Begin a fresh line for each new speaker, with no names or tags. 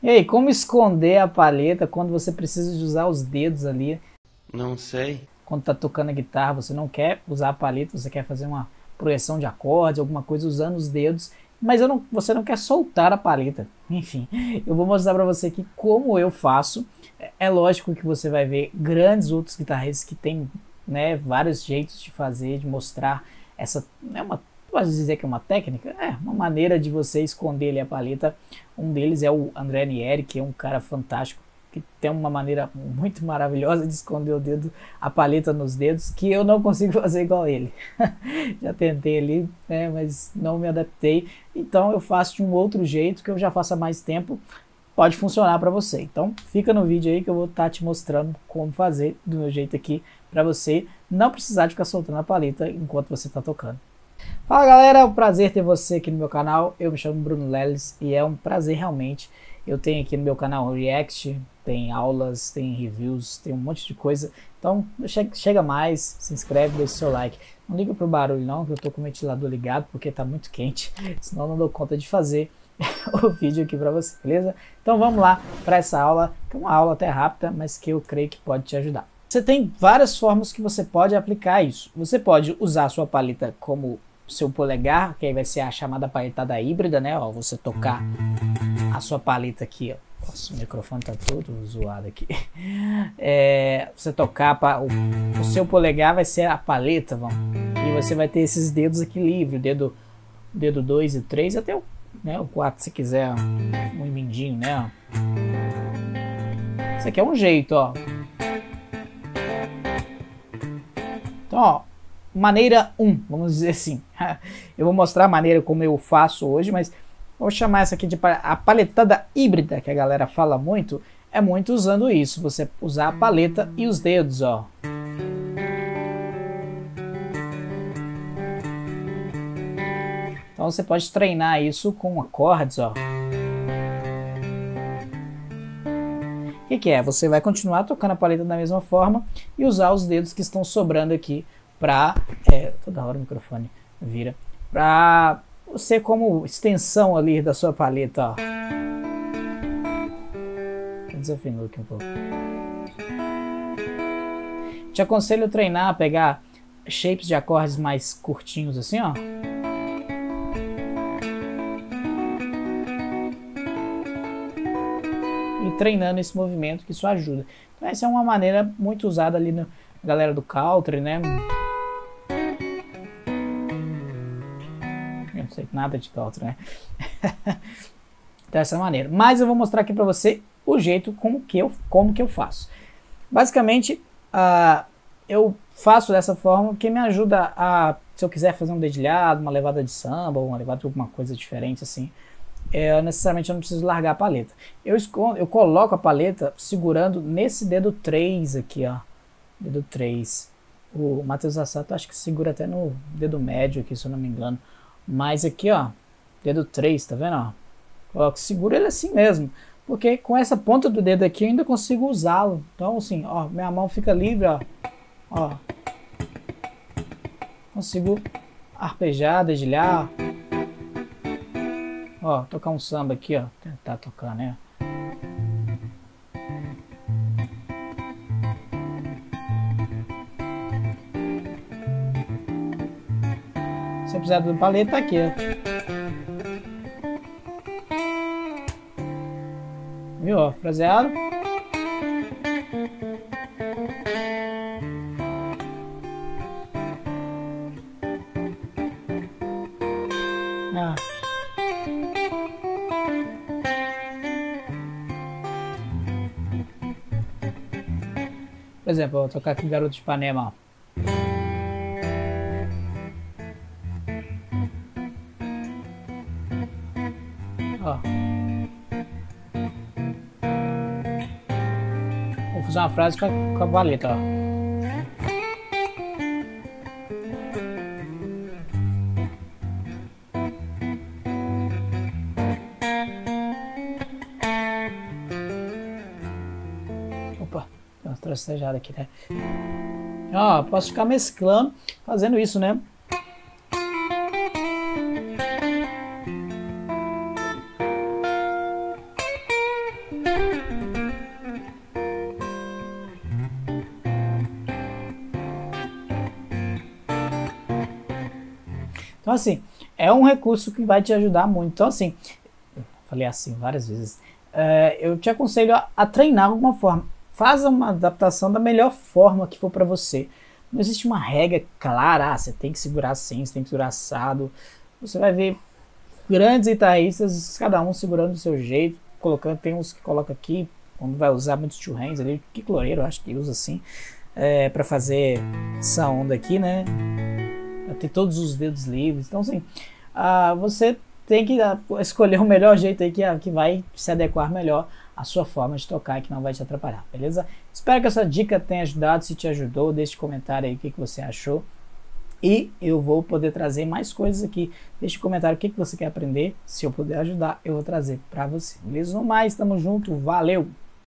E aí, como esconder a paleta quando você precisa de usar os dedos ali?
Não sei.
Quando tá tocando a guitarra, você não quer usar a paleta, você quer fazer uma progressão de acorde, alguma coisa usando os dedos, mas você não quer soltar a paleta. Enfim, eu vou mostrar para você aqui como eu faço. É lógico que você vai ver grandes outros guitarristas que tem, né, vários jeitos de fazer, de mostrar essa, pode dizer que é uma técnica, uma maneira de você esconder ali a paleta. Um deles é o André Nieri, que é um cara fantástico, que tem uma maneira muito maravilhosa de esconder a paleta nos dedos, que eu não consigo fazer igual ele. Já tentei ali, né, mas não me adaptei. Então eu faço de um outro jeito, que eu já faço há mais tempo. Pode funcionar para você. Então fica no vídeo aí que eu vou estar te mostrando como fazer do meu jeito aqui, para você não precisar de ficar soltando a paleta enquanto você está tocando. Fala galera, é um prazer ter você aqui no meu canal. Eu me chamo Bruno Leles e é um prazer realmente. Eu tenho aqui no meu canal React, tem aulas, tem reviews, tem um monte de coisa. Então chega mais, se inscreve, deixa o seu like. Não liga pro barulho não, que eu tô com o ventilador ligado porque tá muito quente, senão não dou conta de fazer o vídeo aqui para você, beleza? Então vamos lá para essa aula, que é uma aula até rápida, mas que eu creio que pode te ajudar. Você tem várias formas que você pode aplicar isso. Você pode usar a sua paleta como seu polegar, que aí vai ser a chamada paletada híbrida, né? Ó, você tocar a sua paleta aqui, ó. Nossa, o microfone tá todo zoado aqui. Você tocar o seu polegar vai ser a paleta, vamos. E você vai ter esses dedos aqui livre, o dedo 2 e 3, até o 4 se quiser, um mindinho, né? Isso aqui é um jeito, ó. Então, ó, maneira 1, vamos dizer assim. Eu vou mostrar a maneira como eu faço hoje, mas vou chamar essa aqui de a paletada híbrida, que a galera fala muito, é muito usando isso, você usar a paleta e os dedos, ó. Então você pode treinar isso com acordes, ó. O que é? Você vai continuar tocando a paleta da mesma forma e usar os dedos que estão sobrando aqui para... toda hora o microfone vira. Para ser como extensão ali da sua paleta, ó. Desafinou aqui um pouco. Te aconselho a treinar, a pegar shapes de acordes mais curtinhos assim, ó. E treinando esse movimento, que isso ajuda. Então essa é uma maneira muito usada ali na galera do country, né? Eu não sei nada de country, né? Dessa maneira. Mas eu vou mostrar aqui para você o jeito como que eu faço. Basicamente, eu faço dessa forma que me ajuda a, se eu quiser fazer um dedilhado, uma levada de samba, ou uma levada de alguma coisa diferente assim, necessariamente eu não preciso largar a paleta. Eu coloco a paleta segurando nesse dedo 3 aqui, ó. Dedo 3. O Matheus Assato acho que segura até no dedo médio aqui, se eu não me engano. Mas aqui, ó, dedo 3, tá vendo, ó? Coloco, seguro ele assim mesmo. Porque com essa ponta do dedo aqui eu ainda consigo usá-lo. Então assim, ó, minha mão fica livre, ó. Ó. Consigo arpejar, dedilhar, ó, tocar um samba aqui, ó, tentar tocar, né? Se precisar do paleta, tá aqui, ó. Viu, ó, fraseado. Ah. Por exemplo, eu vou tocar aqui Garoto de Ipanema, ó. Ó. Vou fazer uma frase com a paleta, ó. Opa, tem uma tracejada aqui, né? Ó, posso ficar mesclando, fazendo isso, né? Então, assim, é um recurso que vai te ajudar muito. Então, assim, falei assim várias vezes, eu te aconselho a treinar de alguma forma. Faz uma adaptação da melhor forma que for para você. Não existe uma regra clara, você tem que segurar assim, você tem que segurar assado. Você vai ver grandes guitarristas, cada um segurando do seu jeito, colocando, tem uns que coloca aqui, quando vai usar muitos two hands ali, que cloreiro, acho que usa assim, para fazer essa onda aqui, né? Pra ter todos os dedos livres. Então, assim, você tem que escolher o melhor jeito aí que vai se adequar melhor à sua forma de tocar e que não vai te atrapalhar, beleza? Espero que essa dica tenha ajudado. Se te ajudou, deixe um comentário aí o que você achou. E eu vou poder trazer mais coisas aqui. Deixe um comentário o que você quer aprender. Se eu puder ajudar, eu vou trazer para você. Beleza? No mais, tamo junto. Valeu!